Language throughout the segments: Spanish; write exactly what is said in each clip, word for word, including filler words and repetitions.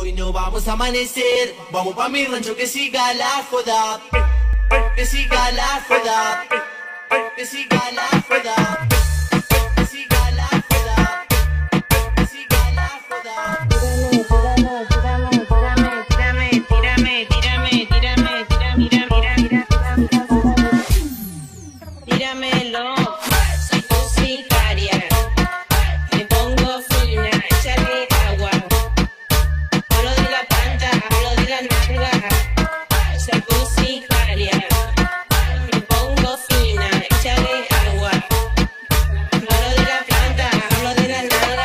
Hoy no vamos a amanecer, vamos pa' mi rancho que siga la joda. Que siga la joda. Que siga la joda. Que siga la joda. Que siga la joda. Tírame, tírame, tírame, tírame, tírame, tírame, tírame, tírame, tíramelo. Soy tu sicaria, me pongo fina, échale agua. Hablo de la planta, hablo de la nalga. Soy tu sicaria, me pongo fina, échale agua. Hablo de la planta, hablo de la nalga.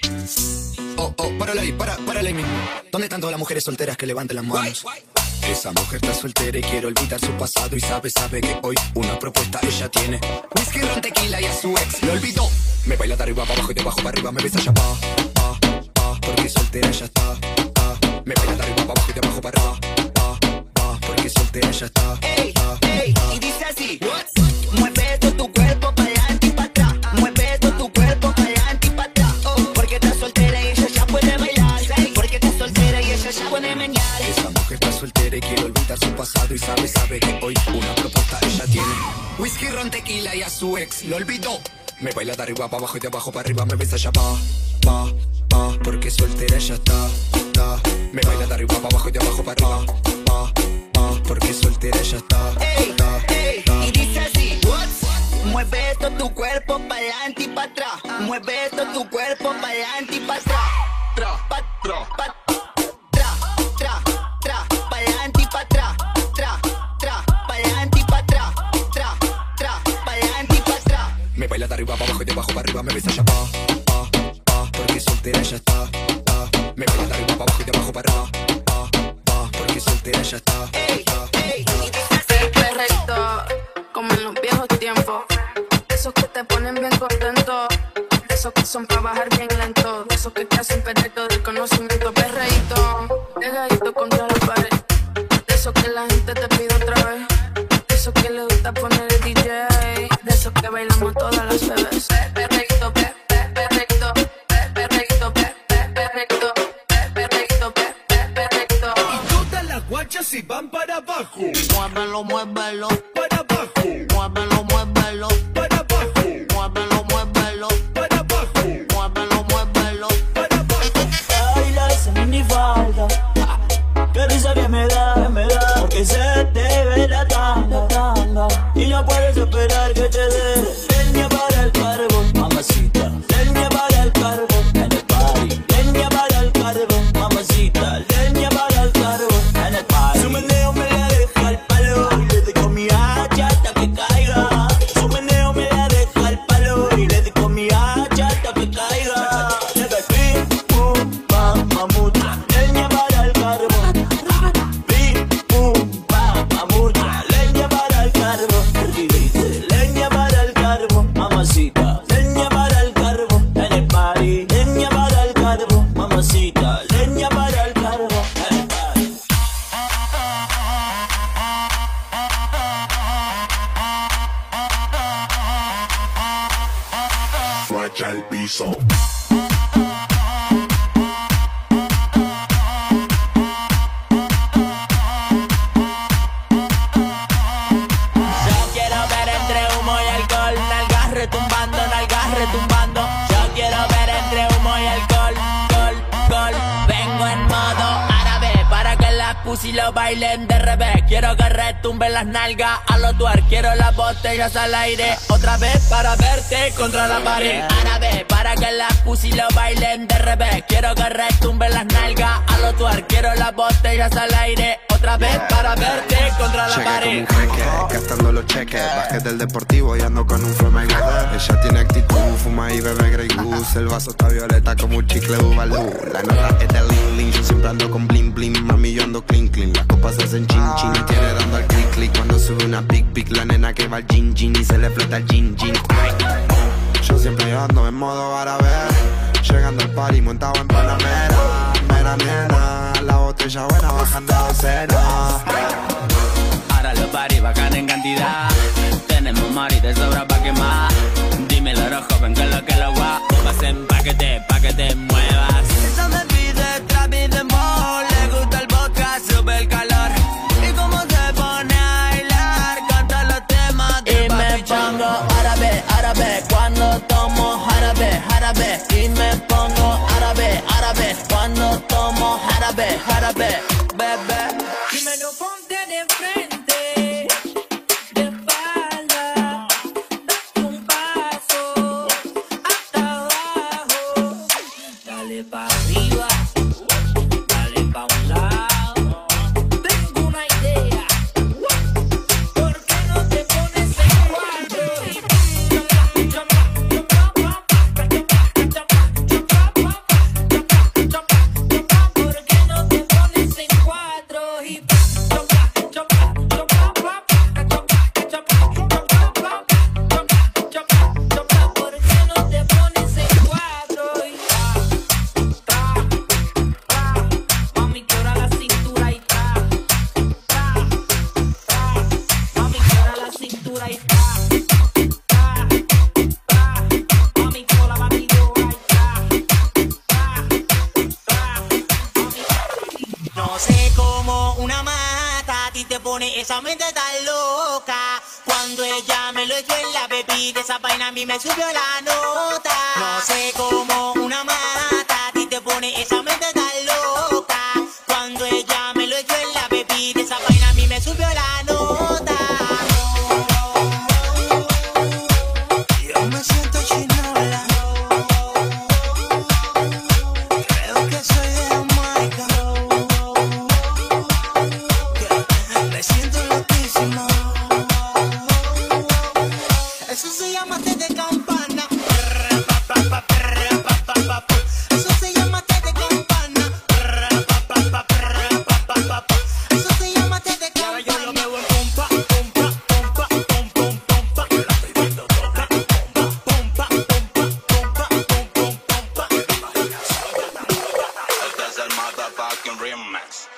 Oh, oh, párale ahí, para, párale ahí mismo. ¿Dónde están todas las mujeres solteras que levanten las manos? Esa mujer está soltera y quiere olvidar su pasado y sabe, sabe que hoy una propuesta ella tiene. Whisky, ron, tequila y a su ex lo olvidó. Me baila de arriba para abajo y de abajo para arriba, me besa ya pa, pa, pa, porque soltera ya está, ah. Me baila de arriba para abajo y de abajo para arriba, pa, pa, porque soltera ya está, Ey, ah, ey, ah. y dice así. Mueve todo tu cuerpo para adelante y para atrás. Mueve todo tu cuerpo para adelante y para atrás. Oh, porque estás soltera y ella ya puede bailar. Porque estás soltera y ella ya puede menear. Esa mujer está soltera y quiere olvidar su pasado y sabe, sabe que hoy una propuesta ella tiene. Whisky, ron, tequila y a su ex lo olvidó. Me baila de arriba para abajo y de abajo para arriba, me besa ya pa, pa, pa, porque soltera ella está, está. Me baila de arriba para abajo y de abajo para arriba, pa, pa, porque soltera ella está, Ey, está, ey, está. y dice así. Mueve todo tu cuerpo para adelante y para atrás. Mueve todo tu cuerpo para adelante y para atrás. Tra, pa, tra, pa, tra, tra, tra, para adelante y para atrás. Tra, tra, para adelante y para atrás. Tra, tra, para adelante y para atrás. Me baila de arriba para abajo y de abajo para arriba, me besa ya pa, pa, pa, porque soltera ella está, está. Me baila de arriba para abajo y de abajo para arriba, pa, pa, porque soltera ella está, Ey, está. ey, y dice así. El perrito, como en los viejos tiempos. Esos que te ponen bien contento. Esos que son para bajar bien lento. Esos que te hacen perder todo el conocimiento. Perreíto, pegadito contra la pared. De esos que la gente te pide otra vez. De esos que le gusta poner el D J. De esos que bailamos todas las bebés. Perreíto, pe, pe, perreíto, pe, perreíto, pe, pe, perreíto, pe, perreíto, pe, pe, perreíto. Y todas las guachas se van para abajo. Muévelo, muévelo, Para abajo. muévelo, muévelo, Para abajo. muévelo, muévelo, Para abajo. muévelo, muévelo. Para abajo. Ay, la esa minifalda, qué risa que me da, me da, porque se te ve la tanga, tanga, y no puedes esperar que te dé leña para el carbón, mamacita, leña para el carbón, en el party, leña para el carbón, mamacita, leña para el carbón, en el party. Su meneo me la deja al palo, y le dejo mi hacha hasta que caiga. Su meneo me la deja al palo, y le dejo mi hacha hasta que caiga. Le doy pim, pum, pam, mamucha, leña para el carbón. Pim, pum, pam, mamucha, leña para el carbón. Dice, leña para el carbón, mamacita, leña para el carbón, en el party. Leña para el carbón, mamacita, leña para el carbón, en el party. Racha el piso. Yo quiero ver entre humo y alcohol, nalgas retumbando, nalgas retumbando. Yo quiero ver entre humo y alcohol, gol, gol. Vengo en modo árabe para que las pussy lo bailen de revés. Quiero que retumben las nalgas a los tuer. Quiero las botellas al aire otra vez para verte contra la pared. Árabe para que las pussy lo bailen de revés. Quiero que retumben las nalgas a los tuer. Quiero las botellas al aire otra vez para verte contra la Cheque pared. como un jeque, gastando los cheques. Bajé del deportivo y ando con un flow Mayweather. Ella tiene actitud, fuma y bebe Grey Goose. El vaso está violeta como un chicle Bubalú. La nota es de Lin Lin, yo siempre ando con bling bling. Mami, yo ando clean clean. Las copas se hacen chin chin y tiene dando al click click. Cuando sube una big big, la nena que va al gin gin y se le flota el gin gin. Yo siempre ando en modo árabe, llegando al party montado en Panamera. Mera nena, la botella buena bajando a docena. Ahora los paris bajan en cantidad. Tenemos mari de sobra pa' quemar. Dímelo, rojo, ven que lo que lo guap. Pasen pa' que te, pa' que te muevas. Esa me pide trap y dembow. jarabe, jarabe, bebé. Dímelo, ponte de frente, de espalda, date un paso hasta abajo, dale pa' arriba, dale pa' un lado. Tengo una idea, ¿por qué no te pones en cuatro? ¿Por qué no te pones en cuatro? Y No sé cómo una mata a ti te pone esa mente tan loca. Cuando ella me lo echó en la bebida, esa vaina a mí me subió la nota. No sé cómo una mata a ti te pone esa mente tan loca. Cuando ella me lo echó en la bebida, esa vaina a mí me subió la nota. Yo me siento chinola. Creo que soy de Jamaica. Me siento loquísimo. Eso se llama té de campana. Eso se llama té de campana. Eso se llama té de campana. Yo lo veo en pompa, pompa, pompa, pom, pom, pompa. Yo la estoy viendo toda. Pompa, pompa, pompa, pom, pom, pompa. Este es el motherfucking remix.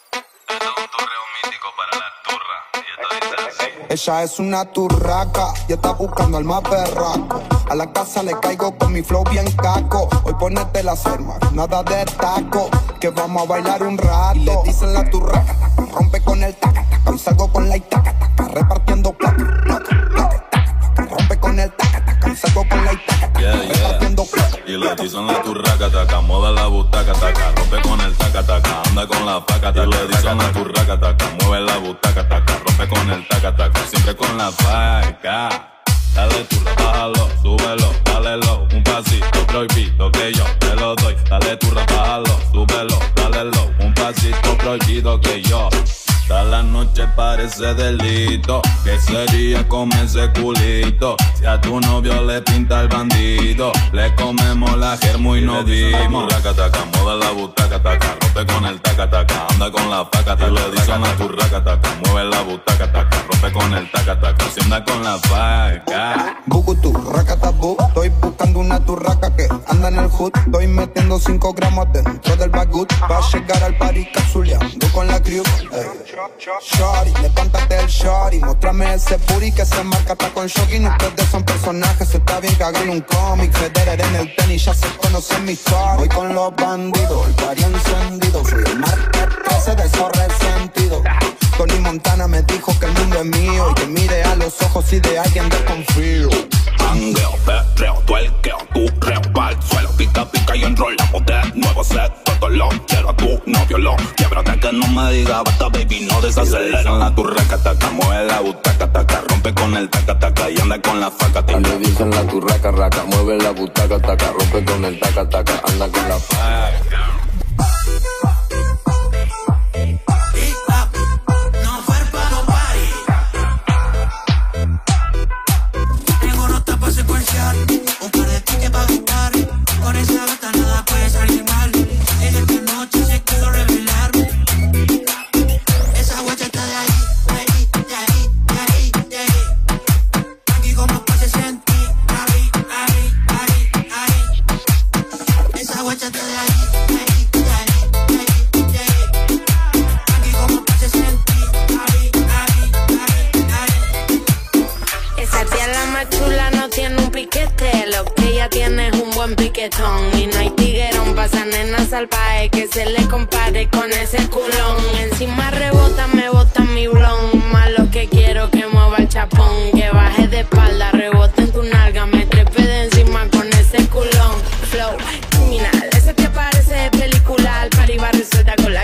Esto es un torreo mítico para la turra. Y esto dice así. Ella es una turraca y está buscando al más berraco. A la casa le caigo con mi flow bien caco. Hoy ponete las armas, nada de taco, que vamos a bailar un rato. Y le dicen la turraca, rompe con el taca, taca. Hoy salgo con la itaca, taca, repartiendo placa, placa, placa, taca. Rompe con el taca, taca. Hoy salgo con la itaca, taca, Yeah, yeah. repartiendo placa. Y le dicen la turraca, taca, mueve la butaca, taca, rompe con el taca, taca, anda con la faca, taca. Y le dicen la turraca, taca, mueve la butaca, taca, rompe con el taca, taca, siempre con la faca. Dale turra, bájalo, súbelo, dale low, un pasito prohibido que yo te lo doy. Dale turra, bájalo, súbelo, dale low, un pasito prohibido que yo. Toda la noche parece delito, que sería comer ese culito. Si a tu novio le pinta el bandido, le comemos la germo y no dimos. Turraca, taca, mueve la butaca, taca, rompe con el taca, taca, anda con la faca, taca. Le dicen la turraca, taca, mueve la butaca, taca, rompe con el taca, taca, si anda con la faca. Bugutu, racatabu, estoy buscando una turraca que anda en el hood. Estoy metiendo cinco gramos dentro del bagut pa' llegar al party capsuleando con la crew. Ey. Shorty, levántate el shorty, muéstrame ese booty que se marca hasta con jogging. Ustedes son personajes, está bien que hagan un cómic. Federer en el tenis, ya se conocen mi story. Voy con los bandidos, el party encendido. Soy el martes trece de esos resentidos. Tony Montana me dijo que el mundo es mío y que mire a los ojos si de alguien desconfío. Mangueo, perreo, tuerqueo, turreo, pa'l suelo, pica, pica y enrolamos de nuevo set. Todo lo quiero a tu novio, lo quiebro hasta que no me diga basta, baby, no desacelera. La turraca, taca, mueve la butaca, taca, rompe con el taca, taca y anda con la faca, taca. Le dicen la turraca, raca, mueve la butaca, taca, rompe con el taca, taca, anda con la faca. Un par de tickets pa' gastar. Con esa gata nada puede salir mal. En esta noche se quiero revelar. Esa guacha está de ahí, de ahí, de ahí, de ahí, de ahí. Aquí como puedes sentir, ahí, ahí, ahí, ahí. Esa guacha está de ahí, de ahí, de ahí, de ahí, de ahí. Aquí como puedes sentir, ahí, ahí, ahí, ahí. Esa tía la más chula no tiene un piquete, lo que ella tiene es un buen piquetón. Y no hay tiguerón pa' esa nena salvaje que se le compare con ese culón. Encima rebota, me bota mi blon. Más lo que quiero que mueva el chapón, que baje de espalda, rebote en tu nalga, me trepe de encima con ese culón. Flow criminal, ese te parece de película, al party va resuelta con la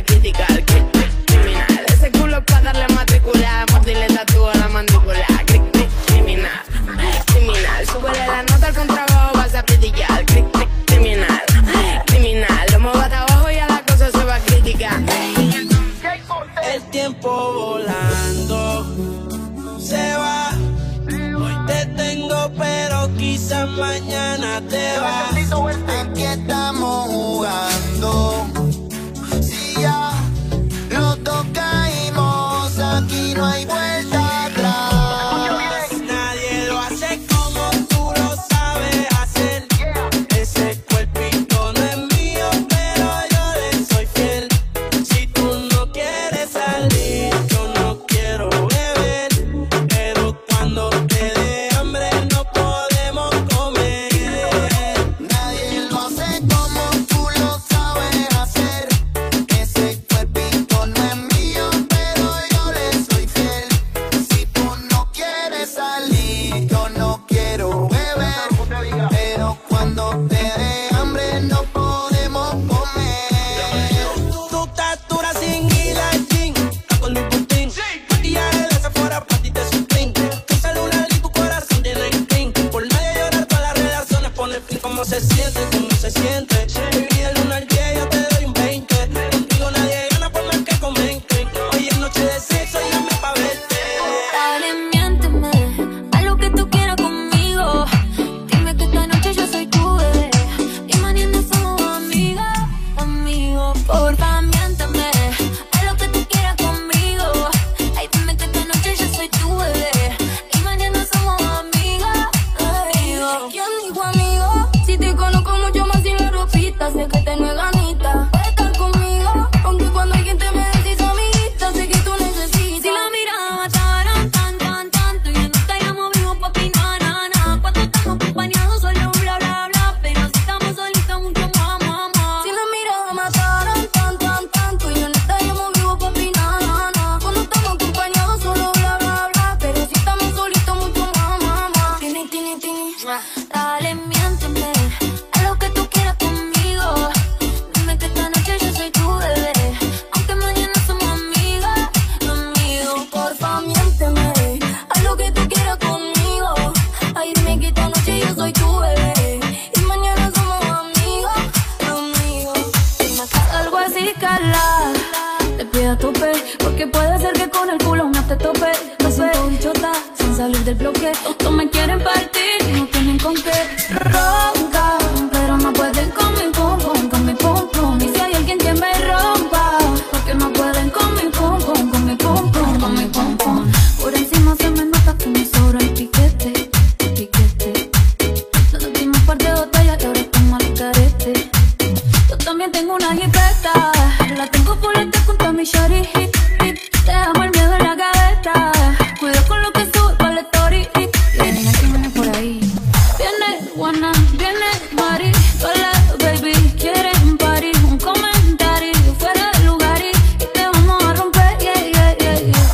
calar. Te pido a tope, porque puede ser que con el culo no te tope. Me siento bichota, sin salir del bloque. Todos me quieren partir y no tienen con qué. Ronca, pero no pueden con mi pum pum, con mi pum pum. Y si hay alguien que me rompa, porque no pueden con mi pum pum, con mi pum pum, con mi pum pum. Por encima se me nota que me sobra el piquete, piquete. Nos dimos un par de botellas y ahora estamos al carete. Yo también tengo una jipeta, la tengo poleta junto a mi shorty. Te amo el miedo en la gaveta. Cuidado con lo que sube para la story. Viene aquí, viene por ahí. Viene Juana, viene Mari. Todas las baby quieren party. Un comentario fuera de lugar y, y te vamos a romper, yeah, yeah, yeah, yeah.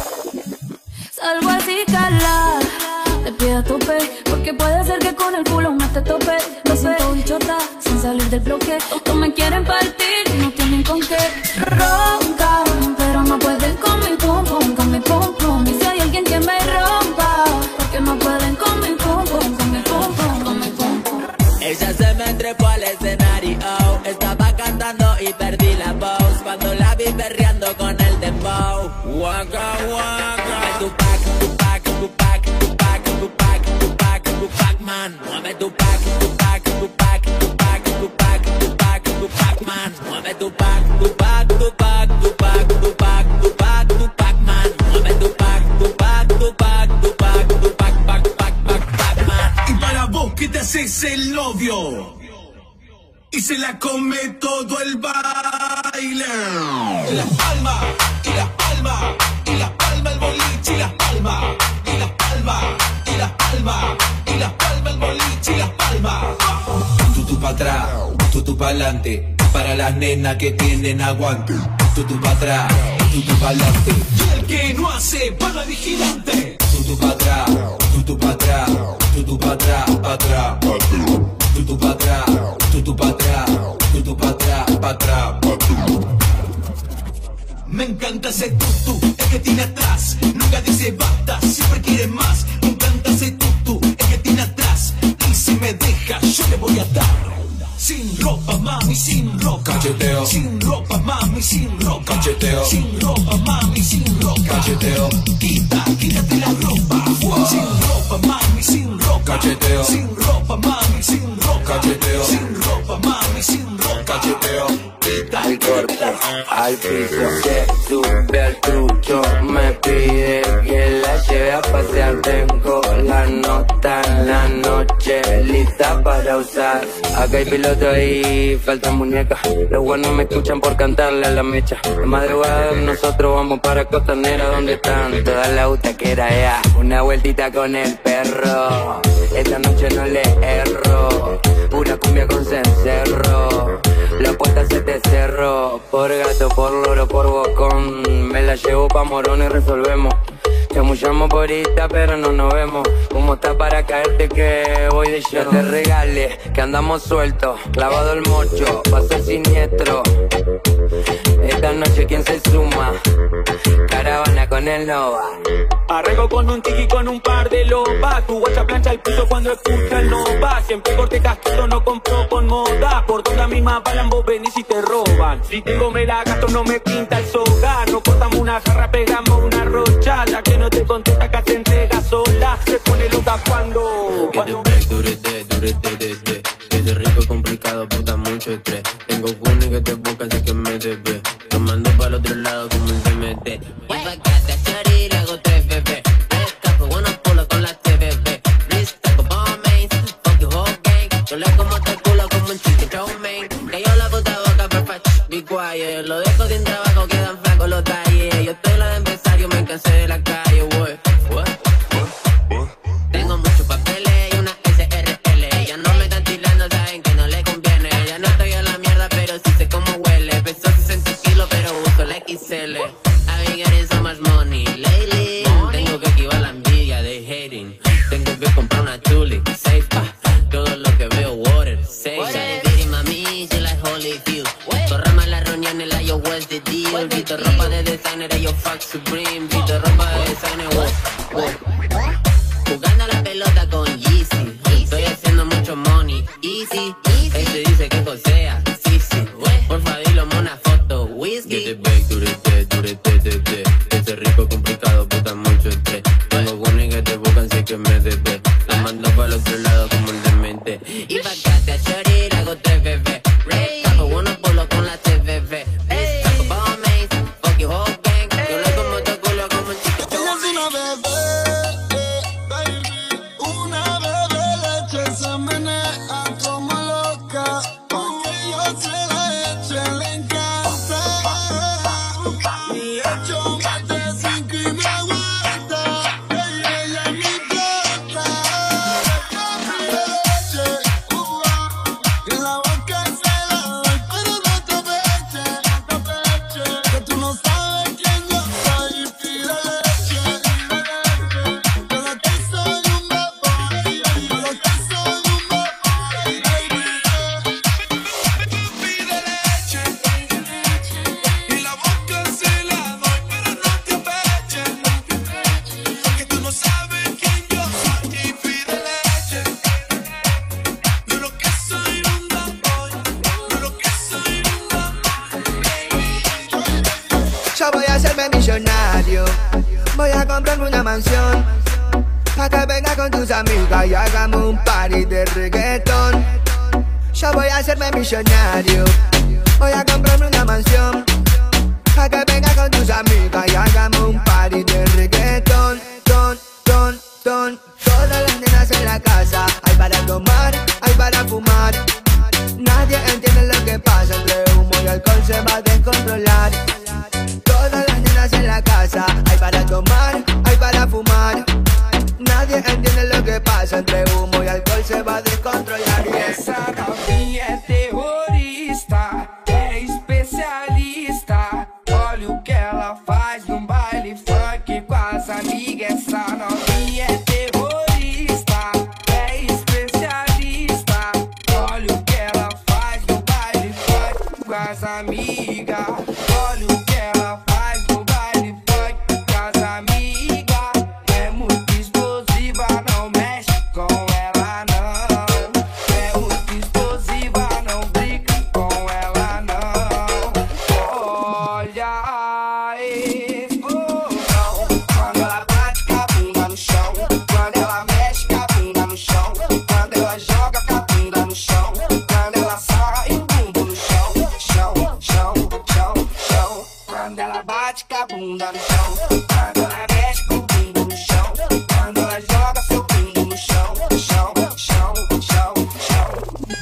Salgo así, calar. Te pido a tope, porque puede ser que con el culo no te tope. Me siento bichota, sin salir del bloque. Todos me quieren partir y no tienen con qué. Ronca, pero no pueden con mi pum pum, con mi pum pum. Y si hay alguien que me rompa, porque no pueden con mi pum pum, con mi pum pum, con mi pum pum. Ella se me trepó al escenario, estaba cantando y perdí la voz cuando la vi perreando con el dembow. Waka waka. Tu pack, tu pack, tu pack, tu pack, tu pack, tu pack, tu pack, man. Mueve tu pack, tu pack, tu pack, tu pack, tu pack, tu pack, tu pack, man. Mueve tu pack, tu pack, tu pack, tu pack, tu pack, tu pack, tu pack, man. Mueve tu pack, tu pack, tu pack, tu pack, tu pack, pack, pack, pack, pack, man. Y para vos que te haces el novio y se la come todo el baile. Las palmas, y las palmas, y las palmas el boliche, y las palmas, y las palmas, y las palmas, y las palmas el boliche, y las palmas. Tú tú pa' atrás, tú tú pa' adelante, para las nenas que tienen aguante. Tú tú pa' atrás, tú tú pa' adelante. Y el que no hace, paga vigilante. Tú tú pa' atrás, tú tú pa' atrás, tú tú pa' atrás, pa' atrás. Tú tú pa' atrás, tú tú pa' atrás, tú tú pa' atrás, pa' atrás. Me encanta ese tutu, el que tiene atrás. Nunca dice basta, siempre quiere más. Me encanta ese tutu, el que tiene atrás. Y si me deja, yo le voy a dar. Sin ropa, mami, sin ropa. Cacheteo. Sin ropa, mami, sin ropa. Cacheteo. Sin ropa, mami, sin ropa. Cacheteo. Quita, quítate la ropa. Wow. Sin ropa, mami, sin ropa. Cacheteo. Sin ropa, mami, sin ropa. Cacheteo. Sin ropa, mami, sin ropa. Cacheteo. Al corte, al piso, se sube al trucho. Me pide que la lleve a pasear. Tengo la nota en la noche lista para usar. Acá hay piloto y faltan muñecas. Los buenos me escuchan por cantarle a la mecha. De madrugada nosotros vamos para Costanera, donde están todas las butaqueras. Ya, una vueltita con el perro. Esta noche no le erro. Pura cumbia con cencerro. La puerta se te cerró. Por gato, por loro, por bocón. Me la llevo pa' Morón y resolvemos. Chamullamos por Insta pero no nos vemos. ¿Cómo está para caerte que voy de lleno? No te regales, que andamos sueltos. Clavado el mocho, va a ser siniestro. Esta noche ¿quién se suma? Caravana con el Nova. Arranco con un tiki con un par de lobas. Tu guacha plancha el piso cuando escucha el Nova. Siempre corte casquito, no compro con moda. Por toda mi mapa vos venís y te roban. Si tengo me la gasto, no me pinta el sogar. No cortamos una jarra, pegamos una rocha. La que no te contesta acá te entrega sola. Se pone loca cuando... cuando... Durete, durete, durete. Desde rico complicado, puta mucho estrés. Tengo junio que te busca, así que me debe. Tomando para el otro lado como el T M T. Lo dejo sin trabajo, quedan flacos los talleres. Yo estoy la de empresario, me cansé de la calle, wey. Tengo muchos papeles y una S R L. Ya no me están tirando, saben que no le conviene. Ya no estoy en la mierda, pero sí sé cómo huele. Pesó sesenta kilos, pero uso la X L. I've been getting so much money lately. Tengo que esquivar la envidia de hating. Tengo que comprar una Tuli, safe, pa. Todo lo que veo, water, safe. Mami, she like Holyfield. Corramos las reuniones, la yo, what's the deal? Vito ropa de designer, yo fuck Supreme. Vito ropa de designer, wow, wow. Jugando a la pelota con Yeezy. Estoy haciendo mucho money, easy. Este dice que cosea, sí, sí. Porfa, dilo, una foto, Weezy. Get it back, durete, durete, tete. Ese rico complicado, puta, mucho estrés. Tengo bunny que te buscan, sé que me debe. La mando para el otro lado como el demente. Y bacate a chorir, hago tres bebés. Tapo unos polos con la T V V. Tapo bombays, fuck you whole gang. Yo le como tu culo como un chico. Ella es una bebé, baby. Una bebé leche se menea como loca. Porque yo se la eche, le encanta. Y hecho más de cinco y me aguanta. Y ella es mi plata. Papi de leche, uh, y en la boca se la doy, pero no te apeche, no te apeche. Que tú no sabes quién yo soy y pide leche, pide leche. Yo lo que soy un bad boy, yo lo que soy un bad boy, baby. Pide leche, y la boca se la doy, pero no te apeches, porque tú no sabes quién yo soy y pide leche. Yo lo que soy un bad boy, yo lo que soy un bad boy. Yo voy a hacerme millonario, voy a comprarme una mansión, pa' que venga con tus amigas y hagamos un party de reggaetón. Yo voy a hacerme millonario, voy a comprarme una mansión, pa' que venga con tus amigas y hagamos un party de reggaetón. Ton, ton, ton. Todas las nenas en la casa, hay para tomar, hay para fumar. Nadie entiende lo que pasa, entre humo y alcohol se va a descontrolar. Todas las nenas en la casa, hay para tomar, hay para fumar. Nadie entiende lo que pasa, entre humo y alcohol se va a descontrolar. Essa novinha é terrorista, é especialista. Olha o que ela faz num baile funk com as amigas. Essa novinha é terrorista, é especialista. Olha o que ela faz no baile funk com as amigas. Olha o que ela faz no baile funk com as amigas. É muito explosiva, não mexe com ela não. É muito explosiva, não brinca com ela não. Olha a explosão quando ela bate com a bunda no chão, quando ela mexe com a bunda no chão, quando ela joga com a bunda no chão, quando ela sai o bumbum no chão, chão, chão, chão, chão. Quando ela bate com a bunda no chão, quando ela mexe com o bumbum no chão, quando ela joga seu bumbum no chão, chão, chão, chão, chão.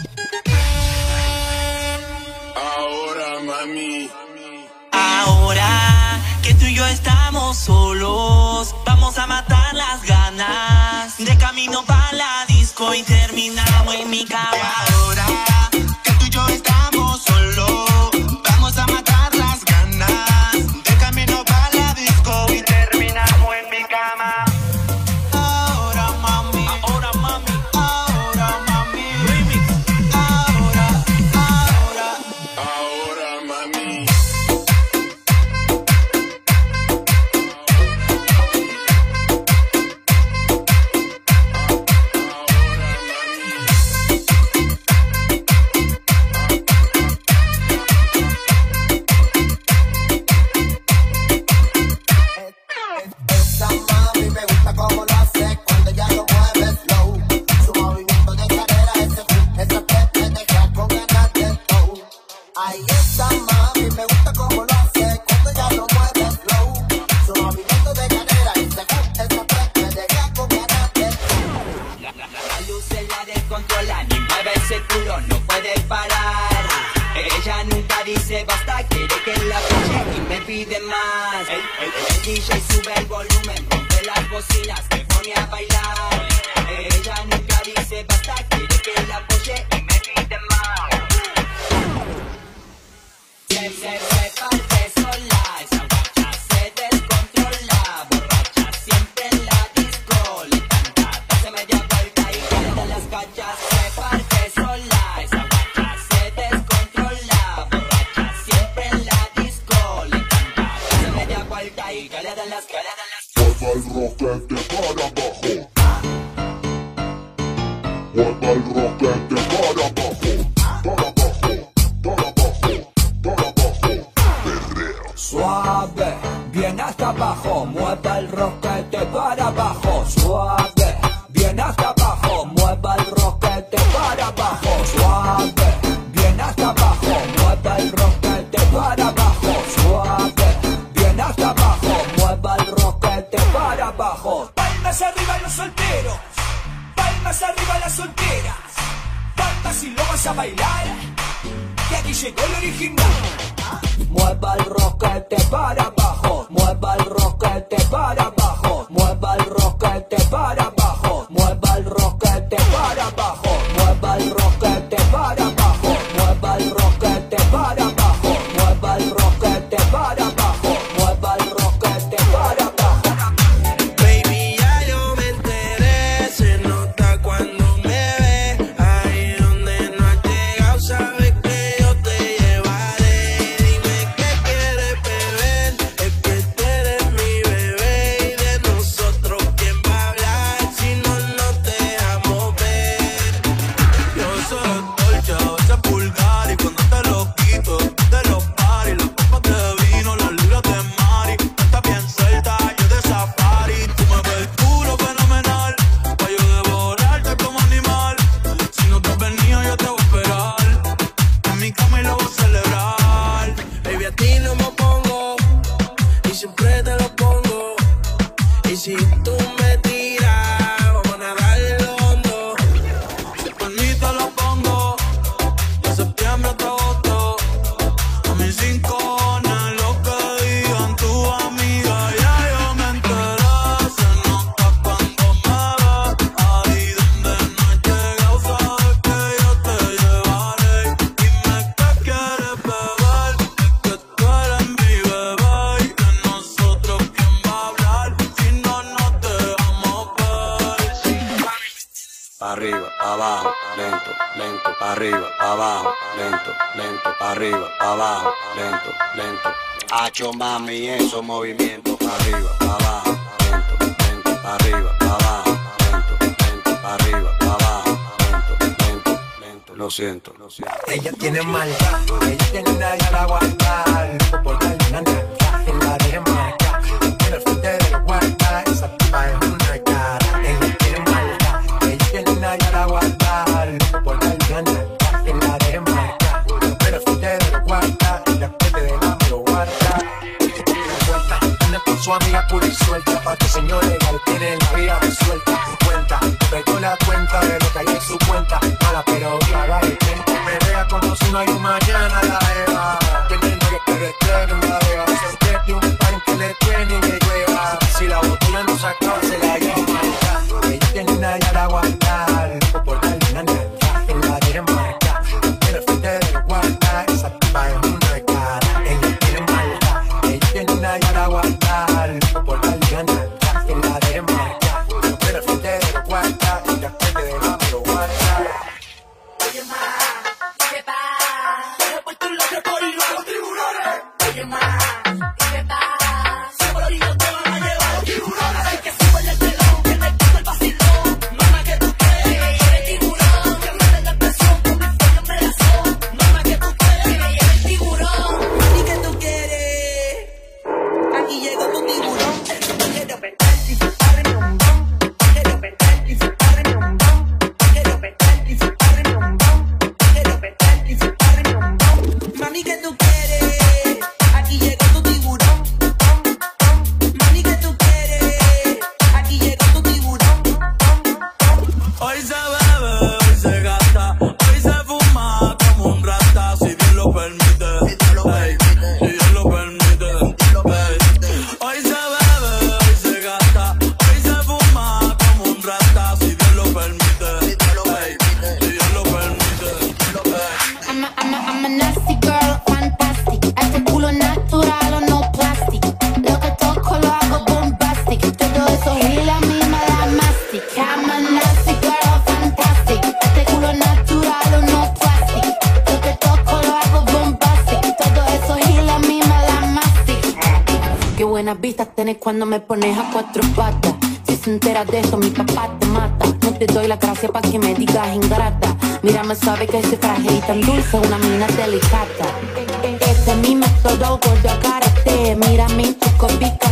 Ahora, mami. Ahora que tú y yo estamos solos, vamos a matar las ganas. De camino para la disco y terminamos en mi cama. Ahora que tú y yo estamos solos, vamos a matar las ganas. De camino para la disco y terminamos en mi cama. Ahora mami, ahora mami, ahora mami. Remix. Ahora, ahora, Ahora, mami. Esa mami me gusta como lo hace cuando ella lo mueve slow. Su movimiento de cadera, ese hook, esa que me deja con ganas de show. Ay, esa mami me gusta como lo hace cuando ella lo mueve slow. Su movimiento de cadera, ese hook, esa que me deja con ganas de show. La luz se la descontrola, ni mueve ese culo, no puede parar. Ella nunca dice basta, quiere que la escuche y me pide más. El, el, el D J sube el volumen, rompe las bocinas, me pone a bailar. Ella nunca dice basta, quiere que la apoye y me pide más. Se, se, se parte sola, esa guacha se descontrola. Borracha siempre en la disco, le canta, hace media vuelta y cae de las cachas. Se parte sola, esa guacha se descontrola. Borracha siempre en la disco, le canta, hace media vuelta y cae de las cae de las. Mueva el roquete para abajo. Mueva el roquete para abajo. Para abajo, para abajo, para abajo. Perreo. suave, bien hasta abajo, mueva el roquete para abajo, suave, bien hasta abajo, mueva el roquete para abajo, suave, bien hasta abajo, mueva el roquete para abajo, suave, bien hasta abajo, mueva el roquete para abajo. Palmas arriba los solteros, palmas arriba las solteras, palmas si lo vas a bailar, que aquí llegó el original. Mueva el roquete para abajo, mueva el roquete para abajo, mueva el roquete para abajo, mueva el roquete para abajo, mueva el roquete para abajo, mueva el roquete para abajo, mueva el roquete para abajo, mueva el roquete para abajo. Baby, ya yo me enteré, se nota cuando me ves, ahí donde no has llegado, sabes que yo te llevaré. Dime qué quieres beber, es que tú eres mi bebé y de nosotros quién va a hablar si no nos dejamos ver. Yo soy dolce, a veces vulgar, y cuando te lo quito, te lo pari. Las copas de vino, las libras de mari. Estás bien suelta, yo de safari. Tú me ves el culo fenomenal, pa' yo devorarte como animal. Si no te has venido, yo te voy a esperar en mi cama y lo voy a celebrar. Baby, a ti no me pongo y siempre te lo pongo. Y si tú me tiras, vamos a nadar en lo hondo. Si por mí te lo pongo, de septiembre hasta agosto. A mis cinco cojones, lo que digan tu amiga, ya yo me enteré. Se nota cuando me ves, ahí donde no has llegado, sabes que yo te llevaré. Dime qué quieres beber, es que tú eres mi bebé y de nosotros quién va a hablar si no nos dejamos ver. Pa' arriba, pa' abajo, lento, lento, pa' arriba, pa' abajo, lento, lento, pa' arriba, pa' abajo, lento, lento. Hacho mami, esos movimientos, pa' arriba, pa' abajo, lento, lento, pa' arriba, pa' abajo, lento, lento, pa' arriba, pa' abajo, lento, lento, lento. Lo siento, lo siento. Ella tiene maldad, ella tiene una para aguantar, porque hay una nalga en la de marca, en el frente de la guarda, esa tipa es una cara. Ella tiene maldad, ella tiene una para aguantar, porque hay una nalga en la de marca, en el frente de la guarda, y la frente de la me lo guarda. Vuelta, anda con su amiga pura y suelta, pa' que señor legal tiene la vida resuelta. Cuenta, pegó la cuenta de lo que hay en su cuenta, mala pero viva, y me vea como si no hay un mañana, la Eva. Tiene novio que le tiene una vega, se tiene un pan que le tiene y le lleva. Si la botella no se acaba, se la lleva. Ella tiene una ya para aguantar, porque hay una nalga en la de marca, en el frente de la guarda, esa tipa es una cara. Ella tiene maldad, ella tiene una ya para aguantar, porque hay una nalga en la de marca, en el frente de la guarda, y la frente de la me lo guarda. Oye más, ¿qué pasa? Me he puesto loco por ir a los tiburones. Oye más, ¿qué pasa? Si por ahí no te van a llevar los tiburones. Hay que subirle el telón, que te pasa el vacilón. Mamá, que tú quieres, eres tiburón. Que me den la presión, con mi pollo me la son. Mamá, que tú quieres, eres tiburón. ¿Y qué tú quieres? Aquí llegó tu tiburón. Quiero pescar, disfrutar de mi hombón. Quiero pescar, disfrutar de mi hombón. Quiero pescar, disfrutar de mi hombón. Quiero pescar, disfrutar de mi hombón. Mami, ¿qué tú quieres? Aquí llegó tu tiburón. Mami, ¿qué tú quieres? Aquí llegó tu tiburón. Hoy se bebe, hoy se gasta, hoy se fuma como un rata, si Dios lo permite, ey, si Dios lo permite, ey. Hoy se bebe, hoy se gasta, hoy se fuma como un rata, si Dios lo permite, ey, si Dios lo permite, ey. I'm a, I'm a, I'm a nasty girl, fantastic. Este culo natural o no plastic. Lo que toco lo hago bombastic. Todo eso gila a mí me da mastic. I'm a nasty girl, fantastic. Este culo natural o no plastic. Lo que toco lo hago bombastic. Todo eso gila a mí me da mastic. Qué buenas vistas tenés cuando me pones a cuatro patas. Si se entera de eso, mi papá te mata. No te doy la gracia pa' que me digas ingrata. Mírame, sabe que soy frágil y tan dulce, una mina delicata. Este es mi método, gordo a karate.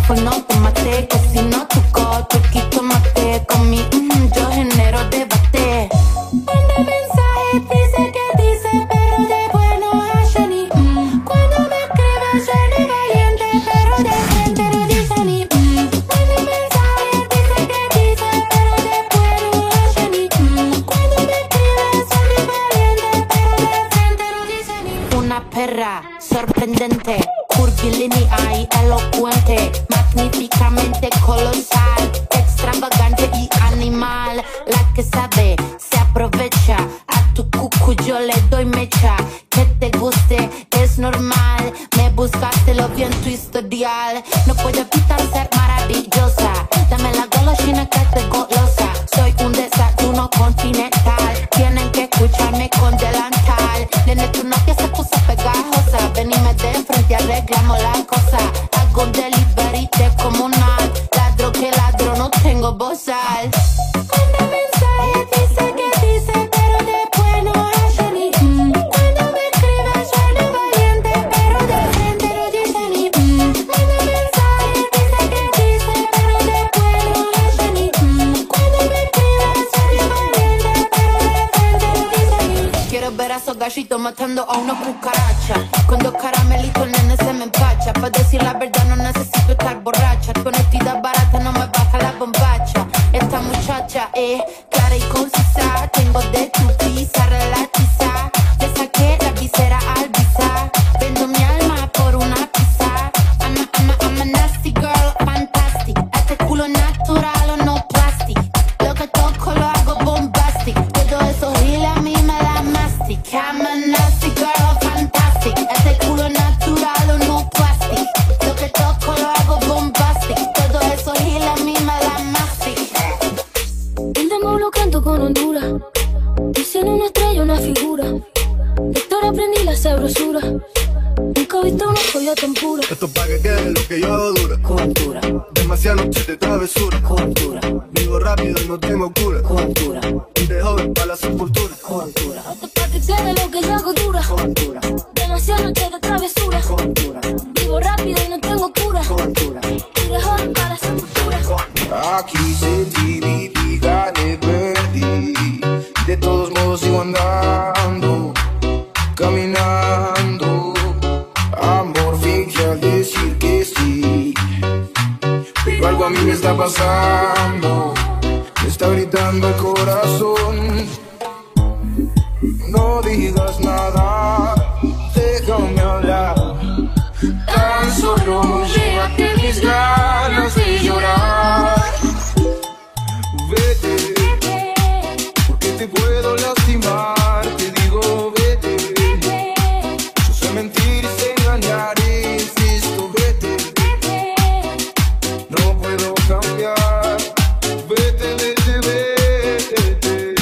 teléfono, tómate, cocino tu coto, quito mate, con mi mm, yo genero debate. Manda mensaje, dice que dice, pero después no hace ni mm. Cuando me escribe suena valiente, pero de frente no dice ni mm. Manda mensaje, dice que dice, pero después no hace ni mm. Cuando me escribe suena valiente, pero de frente no dice ni. Una perra sorprendente, curvilínea y elocuente, magníficamente colosal, extravagante y animal. La que sabe se aprovecha, a tu cucu yo le doy mecha. Que te guste es normal, me buscaste lo vi en tu historial. No puedo evitar ser maravillosa, dame la golosina que te golosa. Soy un desayuno continental, tienen que escucharme con delantal. Nene, tu novia se puso pegajosa, venime de frente, arreglamos la cosa. Hago un delivery de comunal, ladro que ladro, no tengo bozal. Manda mensaje, dice que dice, pero después no hace ni mm. Cuando me escribe suena valiente, pero de frente no dice ni mm. Manda mensaje, dice que dice, pero después no hace ni mm. Cuando me escribe suena valiente, pero de frente no dice ni. Quiero ver a esos gallitos matando a una cucaracha. Con dos caramelitos el nene se me empacha. Pa' decir la verdad no necesito estar borracha. Tu honestidad barata no me baja la bombacha. Esta muchacha es clara y concisa. Tengo de tu pizza relatiza. Le saqué la visera al visa. Vendo mi alma por una pizza. I'm a, I'm a, I'm a nasty girl, fantastic. Este culo natural o no plastic. Lo que toco lo hago bombastic. Todo eso gila a mí me da mastic. I'm a nasty girl, fantastic. Este culo natural o no plastic. Lo que toco lo hago bombastic. Todo eso gila a mí me da mastic. El demo lo canto con Honduras. Dicen una estrella, una figura. De historia aprendí la sabrosura. Nunca he visto una joya tan pura. Esto pa' que quede lo que yo hago dura. Cultura. Demasiadas noches de travesura. Cultura. Vivo rápido y no tengo cura. Cultura. Y de joven pa' la sepultura. Cultura. Esto pa' que quede lo que yo hago dura. Cultura. Demasiadas noches de travesura. Cultura. Vivo rápido y no tengo cura. Cultura. Y de joven pa' la sepultura. Aquí sentí, viví, gané, perdí. De todos modos sigo andando, caminando. Amor finge al decir que sí, pero algo a mí me está pasando. Me está gritando el corazón. No digas nada, déjame hablar. Tan solo llévate mis ganas de llorar. Vete, porque te puedo lastimar. Te digo vete, yo sé mentir y sé engañar. Insisto, vete, no puedo cambiar. Vete, vete, vete.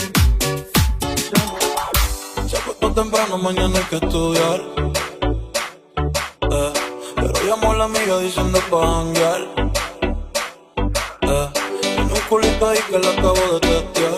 Se acostó temprano, mañana hay que estudiar. Eh, pero llamó a la amiga diciendo pa' janguear. Eh, tiene un culito ahí que la acabo de testear.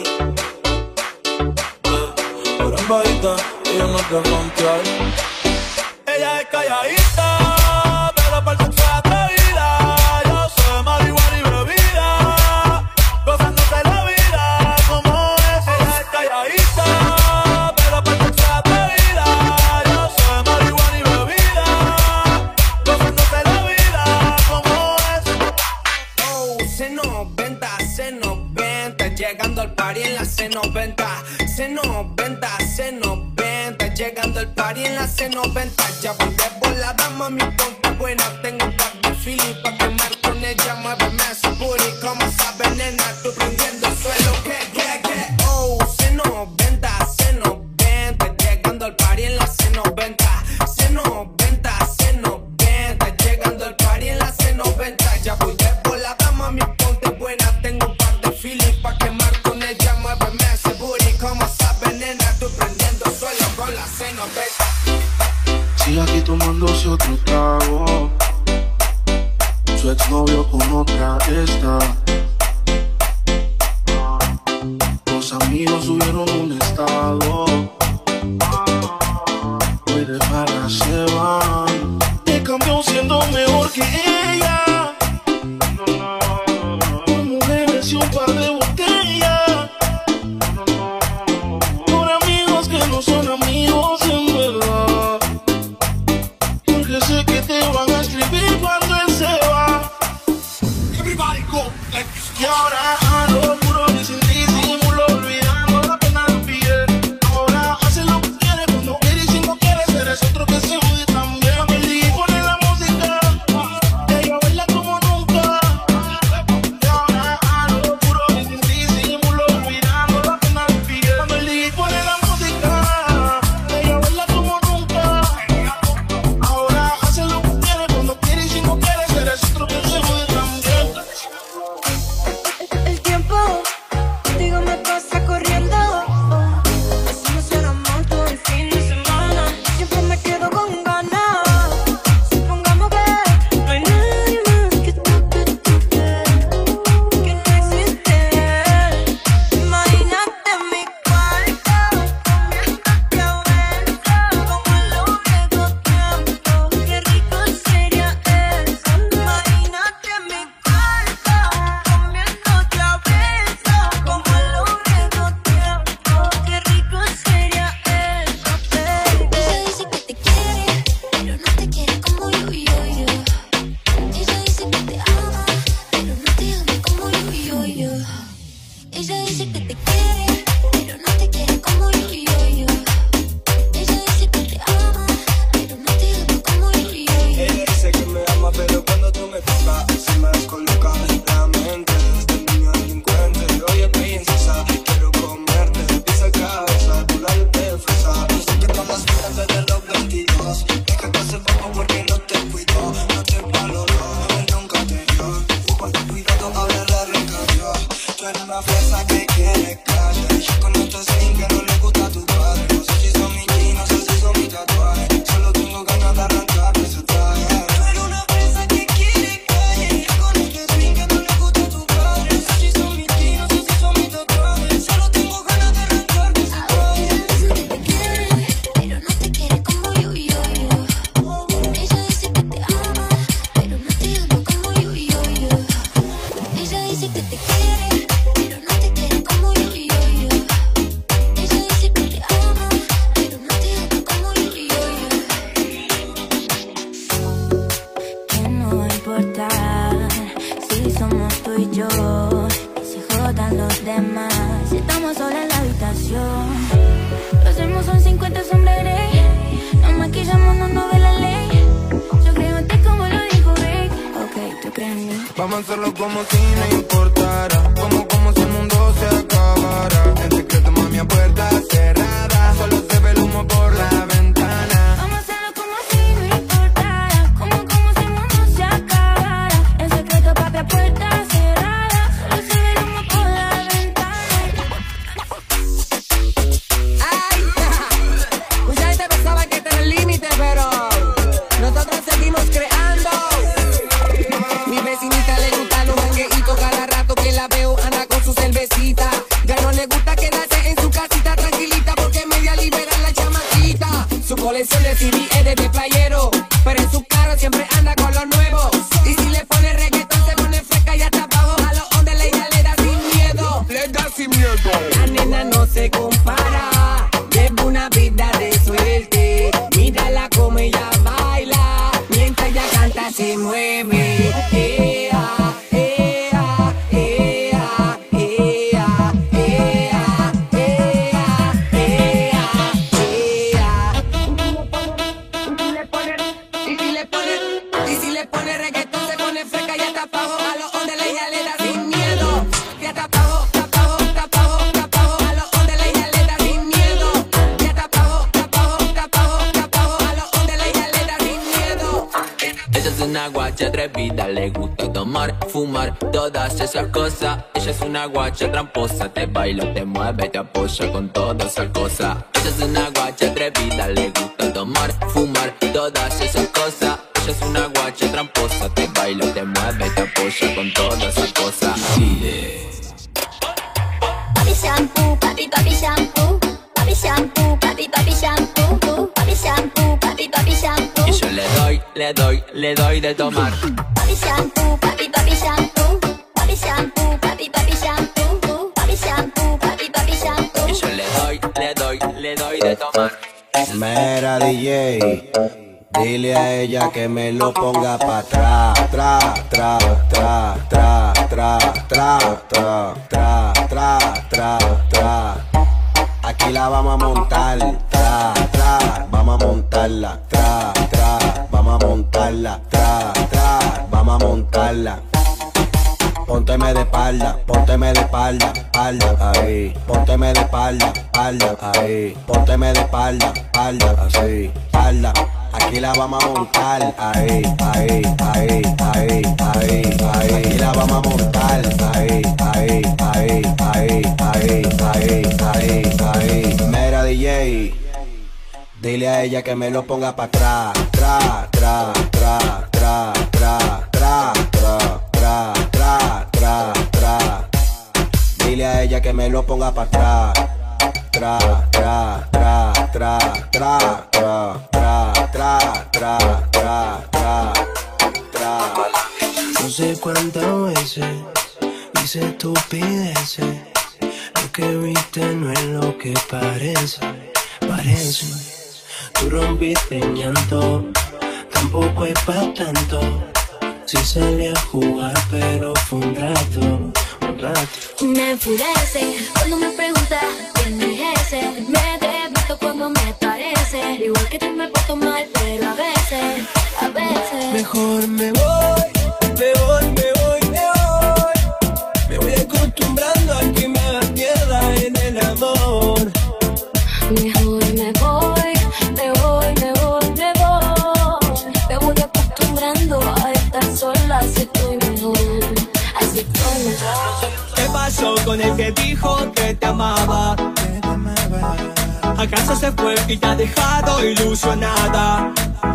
Eh, pero en bajita ella no te frontear. Ella es calladita, pero para el sexo es atrevida. Yo sé marihuana y bebida, gozándose la vida como es. Ella es calladita, pero para el sexo es atrevida. Yo sé marihuana y bebida, gozándose la vida como es. Oh, C noventa, C noventa, llegando al party en la C noventa. C noventa, C noventa, llegando al party en la C noventa. Ya voy de volada, mami, ponte buena. Tengo un par de feeling pa' quemar con ella. Muéveme ese booty, como sabes, nena, tú prendiendo el suelo. Que, que, que, oh, C noventa, C noventa, llegando al party en la C noventa. C noventa, C noventa, llegando al party en la C noventa. Ya voy de volada, mami, ponte buena. Tengo un par de feeling pa' quemar con ella. Muéveme ese booty, como sabes, nena, tú prendiendo el suelo con la C noventa. Sigue aquí tomándose otro trago. Su exnovio con otra está. Los amigos subieron un estado. Hoy de farra se van. Te cambió siendo mejor que ella. que te van a escribir cuando él se va. Everybody go, like this. Y ahora a lo puro y sin disimulo, olvidando la pena de piel. Ahora hace lo que quiere cuando quiere y si no quiere, eres otro que se jode también. Perdí, pone la música, ella baila como nunca. Y ahora a lo puro y sin disimulo, olvidando la pena de piel. Perdí, pone la música, ella baila como nunca. Ahora hace lo que quiere cuando quiere y si no quiere, eres otro que se jode también. El tiempo, digo, me pasa corriendo. Decimos el amor todo el fin de semana. Siempre me quedo con ganas. Supongamos que no hay nadie más que tú, que tú, que, que no existe. Imagínate mi cuarto, comiéndote a besos, como en los viejos tiempos. Qué rico sería eso. Imagínate mi cuarto, comiéndote a besos, como en los viejos tiempos. Qué rico sería eso, baby. Ella dice que te quiere, pero no te quiere como yo, yo, yo. Ella dice que te ama, pero no te ama como yo, yo, yo. Ella dice que te quiere, pero no te quiere como yo, yo, yo. Ella dice que te ama, pero no te ama como yo, yo, yo. Ella dice que me ama, pero cuando tú me tocas se me descoloca la mente. Este niño delincuente, oye princesa, quiero comerte de pies a cabeza, tu labio de fresa. Yo sé que todas las fiestas desde los veintidós, deja que se poco porque no te cuidó, no te valoró, él nunca te dio. Por tu cuidado ahora la recabió. Tú eres una fresa que quiere calle, yo con otro swing que no le gusta a tu padre. No sé si son mis jeans, no sé si son mis tatuajes, solo tengo ganas de arrancar ese traje. Tú eres una fresa que quiere calle, yo con otro swing que no le gusta a tu padre. No sé si son mis jeans, no sé si son mis tatuajes, solo tengo ganas de arrancar ese traje. Ella dice que te quiere, pero no te quiere como yo, yo, yo. Ella dice que te ama, pero no te ama como yo, yo, yo. Ella dice que te quiere, pero no te quiere como yo, yo, yo. Ella dice que te ama, pero no te ama como yo, yo, yo. Que no va a importar si somos tú y yo, que se jodan los demás. Si estamos solos en la habitación, lo hacemos son cincuenta sombras grey. Nos maquillamos, no nos ve la ley. Yo creo en ti como lo dijo Rick. Ok, tú crees en mí. Vamos a hacerlo como si no importara, como como si el mundo se acabara. En secreto mami a puerta cerrada, solo se ve el humo por la ventana. Vamos a hacerlo como si no importara, como como si el mundo se acabara. En secreto papi a puerta cerrada, solo se ve el humo por la ventana. Ay, mucha gente pensaba que este era el límite, pero nosotros seguimos creando. Mi vecinita le gusta los jangueitos, cada rato que la veo anda con su cervecita. Ya no le gusta quedarse en su casita tranquilita porque es media liberal la chamaquita. Su colección de C D es de de playero, pero en su carro siempre anda con los nuevos. Y si le pone reggaetón se pone fresca y hasta abajo a los ondes ella le da sin miedo. Le da sin miedo. La nena no se compara, lleva una vida de suerte. Mírala como ella baila, mientras ella canta se mueve. Ea, ea, ea, ea, ea, ea, ea, ea. Y si le pone, y si le pone, y si le pone reggaetón se pone fresca y hasta abajo a los ondes ella le da sin miedo. Y hasta abajo, hasta abajo, hasta abajo, hasta abajo a los ondes ella le da sin miedo. Y hasta abajo, hasta abajo, hasta abajo, hasta abajo a los ondes ella le da sin miedo. Ella es una guacha atrevida, le gusta tomar, fumar, todas esas cosas. Ella es una guacha tramposa, te baila, te mueve, te apoya con todas esas cosas. Ella es una guacha atrevida, le gusta tomar, fumar, todas esas cosas. Ella es una guacha tramposa, te baila, te mueve, te apoya con todas esas cosas. Pide. Papi shampoo, papi papi shampoo, papi shampoo, papi papi shampoo, papi shampoo, papi papi shampoo. Y yo le doy, le doy, le doy de tomar. Papi shampoo, papi papi shampoo, papi shampoo, papi papi shampoo, papi shampoo, papi papi shampoo. Y yo le doy, le doy, le doy de tomar. Mera D J, Dile a ella que me lo ponga pa' atrás, tra, tra, tra, tra, tra, tra, tra, tra, tra, tra, tra. Aquí la vamos a montar, tra, tra, vamos a montarla, tra, tra, vamos a montarla, tra, tra, vamos a montarla. Pónteme de espalda, pónteme de espalda, espalda, ahí. Pónteme de espalda, espalda, ahí. Pónteme de espalda, espalda, así, espalda. Aquí la vamos a montar, ahí, ahí, ahí, ahí, ahí, ahí. Aquí la vamos a montar, ahí, ahí, ahí, ahí, ahí, ahí, ahí, ahí. Mira D J, dile a ella que me lo ponga pa' atrás, tra, tra, tra, tra, tra, tra, tra, tra, tra, tra, tra. Dile a ella que me lo ponga pa' atrás, tra, tra, tra, tra, tra, tra, tra, tra, tra, tra, tra, tra. No sé cuántas veces hice estupideces. Lo que viste no es lo que parece, parece. Tú rompiste en llanto, tampoco es pa' tanto. Sí salí a jugar, pero fue un rato, un rato. Me enfurece cuando me preguntas quién es ese. Me debito cuando me parece. Igual que tú me porto mal, pero a veces, a veces. Mejor me voy, me voy, me voy, me voy. Me voy acostumbrando a que me hagas mierda en el amor. Mejor me voy, me voy, me voy, me voy. Me voy acostumbrando a estar sola, así estoy mejor, así estoy mejor. ¿Qué pasó con el que dijo que te amaba? ¿Acaso se fue y te ha dejado ilusionada?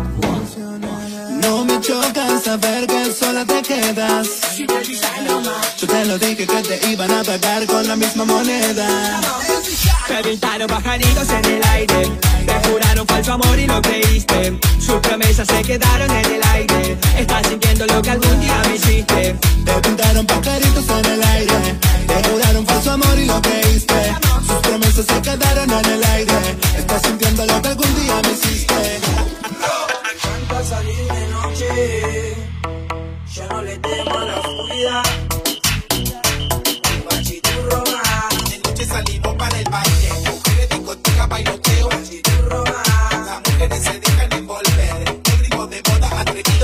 No me choca saber que sola te quedas. Yo te lo dije que te iban a pagar con la misma moneda. Te pintaron pajaritos en el aire, te juraron falso amor y lo creíste. Sus promesas se quedaron en el aire. Estás sintiendo lo que algún día me hiciste. Te pintaron pajaritos en el aire, te juraron falso amor y lo creíste. Sus promesas se quedaron en el aire. Estás sintiendo lo que algún día me hiciste. Encanta salir de noche, ya no le temo a la oscuridad. Bachiturro más, de noche salimos para el baile. Mujeres, discoteca, bailoteo. Bachiturro más, las mujeres se dejan envolver. El ritmo de moda atrevido.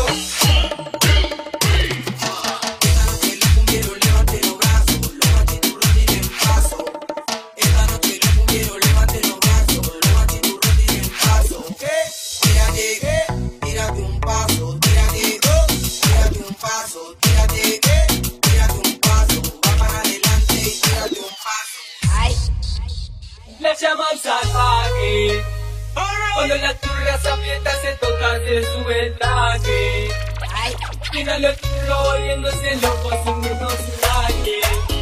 Esta noche los cumbieros levanten los brazos, los bachiturros tienen paso. Esta noche los cumbieros levanten los brazos, los bachiturros tienen paso. Tírate, tírate un paso, tírate dos, tírate un paso, tírate, tírate un paso, va para adelante y tírate un paso. Ay. La llaman salvaje, cuando la turra hambrienta se toca de su vendaje. Mira los turros volviéndose locos sin mismo sudage.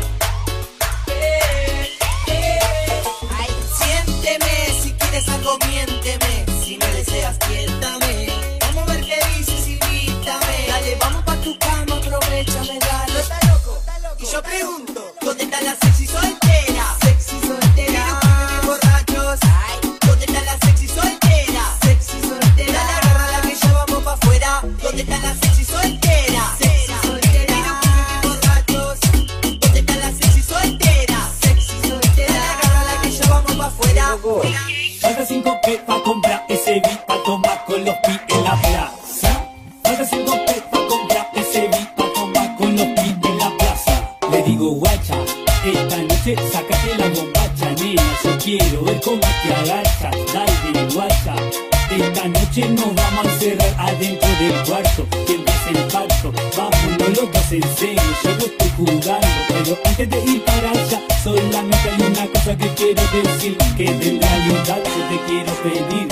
Eh, eh. Ay, siénteme, si quieres algo miénteme, si me deseas tiéntame. Vamos a ver qué dices, invítame. Dale, vamos pa' tu cama, aprovechame, dale. ¿No está loco? Y yo pregunto, ¿dónde está la sexy soltera? Sexy soltera. Borrachos. Ay, ¿dónde está la sexy soltera? Sexy soltera. Dale, agárrala que ya vamos pa' afuera. ¿Dónde está la sexy soltera? Sexy soltera. Borrachos. ¿Dónde está la sexy soltera? Sexy soltera. Dale, agárrala que ya vamos pa' afuera. Falta cinco P pa' comprar ese beat pa' tomar con los pi en la plaza. Falta cinco P pa' comprar ese beat pa' tomar con los pi en la plaza. Le digo guacha, esta noche sácate la bombacha, nena. Yo quiero ver cómo te agachas, dale guacha. Esta noche nos vamos a encerrar adentro del cuarto. Que empiece el pacto, vámonos locos en serio. Yo no estoy jugando, pero antes de ir para allá, solamente hay una cosa que quiero decir. Que de realidad yo te quiero pedir.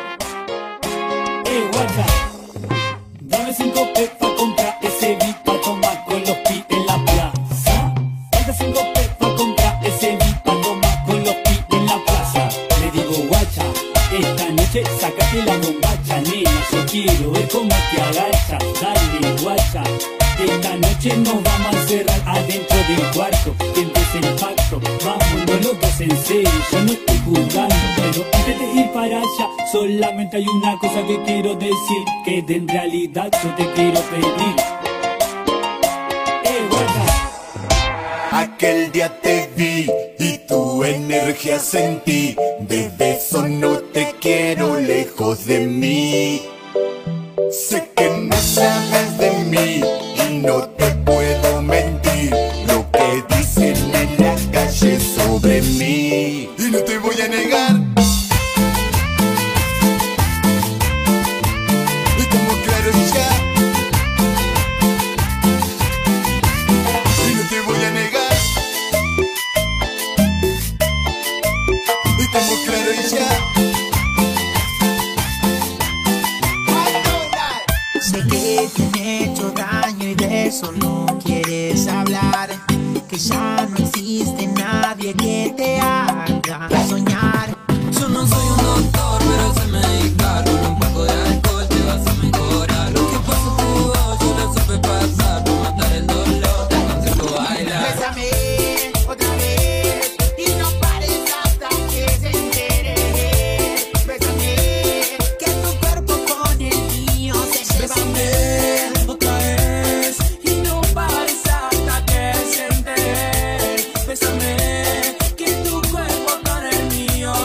Eh, guacha, dame cinco P pa' comprar ese beat pa' tomar con los pi en la plaza. Falta cinco P pa' comprar ese beat pa' tomar con los pi en la plaza. Le digo guacha, esta noche sácate la bombacha, nena. Yo quiero ver cómo te agachas, dale guacha. Esta noche nos vamos a encerrar adentro del cuarto. Que empiece el pacto, vámonos locos en serio. Yo no estoy jugando, pero antes de ir para allá, solamente hay una cosa que quiero decir, que de en realidad yo te quiero pedir. Eh, guarda. Aquel día te vi y tu energía sentí. De beso no te quiero lejos de mí. Sé que no sabes de mí y no te puedo mentir. Lo que dicen en la calle sobre mí, y no te voy a negar. Y como claro ya, y no te voy a negar. Y como claro ya. Sé que te han hecho daño y de eso no quieres hablar. Que ya no existe nadie que te haga soñar. Yo no soy un doctor, pero se me dedica. Con un poco de alcohol te vas a mejorar. Lo que pasó tu voz, yo lo supe pasar. Por matar el dolor, te aconsejo bailar. Bésame otra vez y no pares hasta que se entere. Bésame, que tu cuerpo con el mío se lleva. Bésame otra vez y no pares hasta que se entere. Bésame, que tu cuerpo con el mío.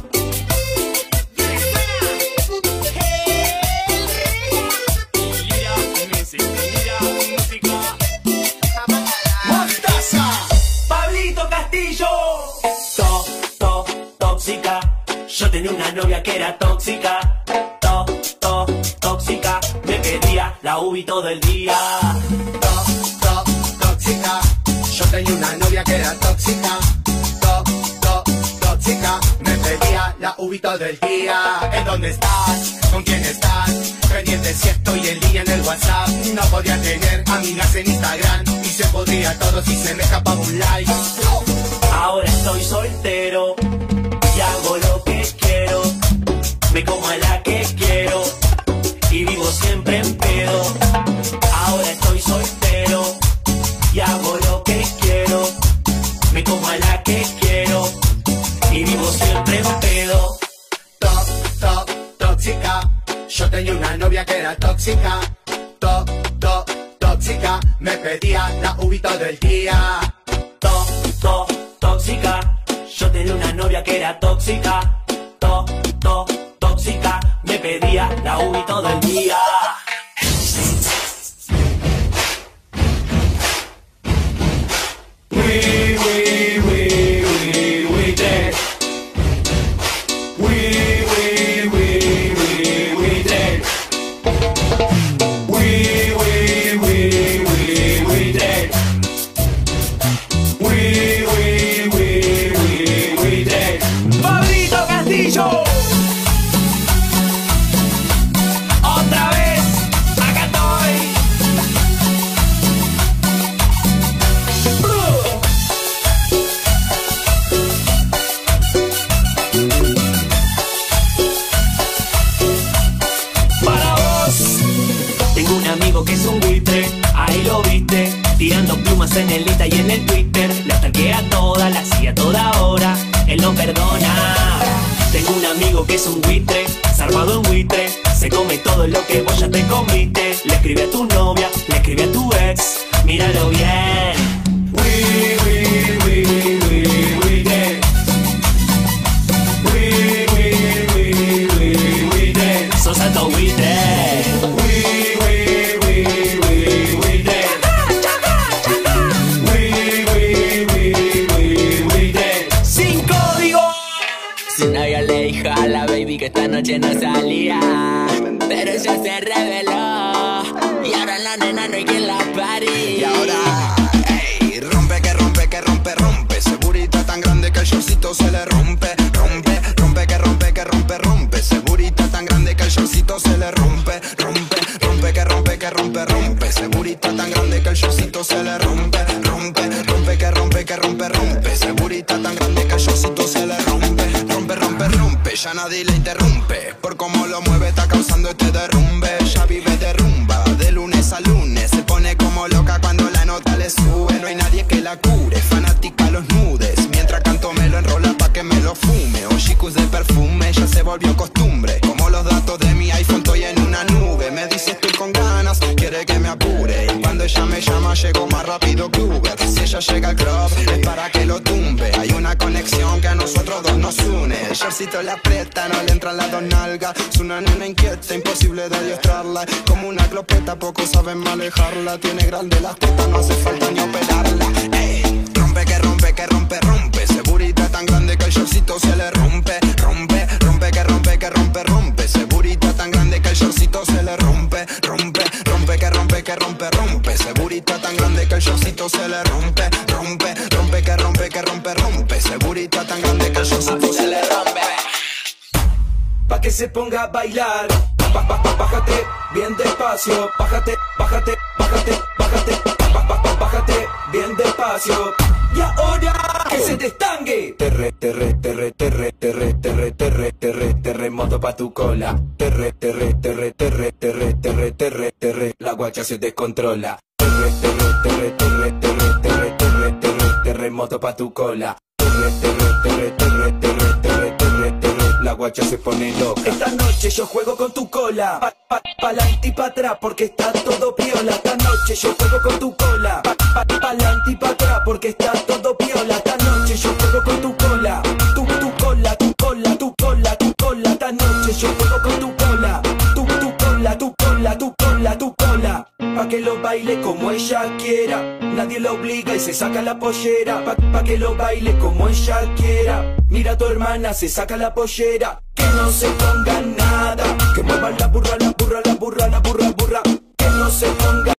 Mostaza, Pablito Castillo. To, to, tóxica. Yo tenía una novia que era tóxica. To, to, tóxica. Me pedía la ubi todo el día. To, to, tóxica. Yo tenía una novia que era tóxica. To, to, tóxica. Me pedía la ubi todo el día. ¿En dónde estás? ¿Con quién estás? Pendiente si estoy el día en el WhatsApp. No podía tener amigas en Instagram. Y se podría todo si se me escapaba un like. Ahora estoy soltero y hago lo que quiero. Me como a la que quiero y vivo siempre en pedo. Ahora estoy soltero y hago lo que quiero. Me como a la que quiero y vivo siempre en pedo. To, to, tóxica. Yo tenía una novia que era tóxica. To, to, tóxica. Me pedía la ubi todo el día. To, to, tóxica. Yo tenía una novia que era tóxica. To, to, tóxica. Me pedía la ubi todo el día. We, we, we, we, we dead. We, we, we, we, we dead. We, we, we, we, we dead. We, we, we, we, we dead. Pablito Castillo. Otra vez, acá estoy. Para vos. Tengo un amigo que es un buitre, ahí lo viste, tirando plumas en el Insta y en el Twitter. La stalkea toda, la sigue a toda hora, él no perdona. Tengo un amigo que es un buitre, zarpado en buitre, se come todo lo que vos ya te comiste. Le escribe a tu novia, le escribe a tu ex, míralo bien. We, we, we, we, we dead. We, we, we, we, we dead. Sos alto buitre. We, we, we, we, we dead. We, we, we, we, we dead. Sin código. Su novio le dijo a la baby que esta noche no salía, pero ella se reveló y ahora la nena no hay quien la pare. Y ahora, ey, rompe que rompe que rompe, rompe. Segurita tan grande que el shortcito se le rompe. Rompe, rompe que rompe que rompe, rompe. Segurita tan grande que el shortcito se le rompe. Rompe, rompe que rompe que rompe, rompe. Segurita tan grande que el shortcito se le rompe. Rompe, rompe que rompe que rompe, rompe. Segurita tan grande que el shortcito se le rompe. Rompe, rompe, rompe, ya nadie le interrumpe. Por cómo lo mueve está causando este derrumbe. Ya vive de rumba, de lunes a lunes. Se pone como loca cuando la nota le sube. No hay nadie que la cure, fanática a los nudes. Mientras canto me lo enrola pa' que me lo fume. Oshicus de perfume, ganas, quiere que me apure. Y cuando ella me llama llego más rápido que Uber. Si ella llega al club es para que lo tumbe. Hay una conexión que a nosotros dos nos une. El shortcito le aprieta, no le entran las dos nalgas. Es una nena inquieta, imposible de adiestrarla. Como una clopeta, poco saben manejarla. Tiene grande las tetas, no hace falta ni operarla. Ey, rompe que rompe que rompe, rompe. Segurita tan grande que el shortcito se le rompe. Rompe, rompe que rompe que rompe, rompe. Segurita tan grande que el shortcito se le rompe. Rompe, rompe que rompe que rompe, rompe. Segurita tan grande que el shortcito se le rompe. Rompe, rompe que rompe que rompe, rompe. Segurita tan grande que el shortcito se le rompe. Pa' que se ponga a bailar. Ba- ba- ba- Bájate bien despacio. Bájate, bájate, bájate, bájate. Ba- ba- ba- Bájate bien despacio. Y ahora que se destangue. Terre, terre, terre, terre, terre, terre, terre, terre, terremoto pa' tu cola. Terre, terre, terre, terre, terre, terre, terre, terre. La guacha se descontrola. Terre, terre, terre, terre, terre, terre, terre, terre, terremoto pa' tu cola. Terre, terre, terre, terre, terre, terre, terre, terre. La guacha se pone loca. Esta noche yo juego con tu cola. Pa, pa, pa'lante y pa' atrás porque está todo piola. Esta noche yo juego con tu cola. Pa, pa, pa'lante y pa' atrás porque está todo piola. Esta noche yo juego con tu cola. Tu, tu cola, tu cola, tu cola, tu cola. Esta noche yo juego con tu cola. Tu, tu cola, tu cola, tu cola, tu cola. Pa' que lo baile como ella quiera. Nadie la obliga y se saca la pollera. Pa, pa' que lo baile como ella quiera. Mira a tu hermana, se saca la pollera. Que no se ponga nada. Que mueva la burra, la burra, la burra, la burra, burra. Que no se ponga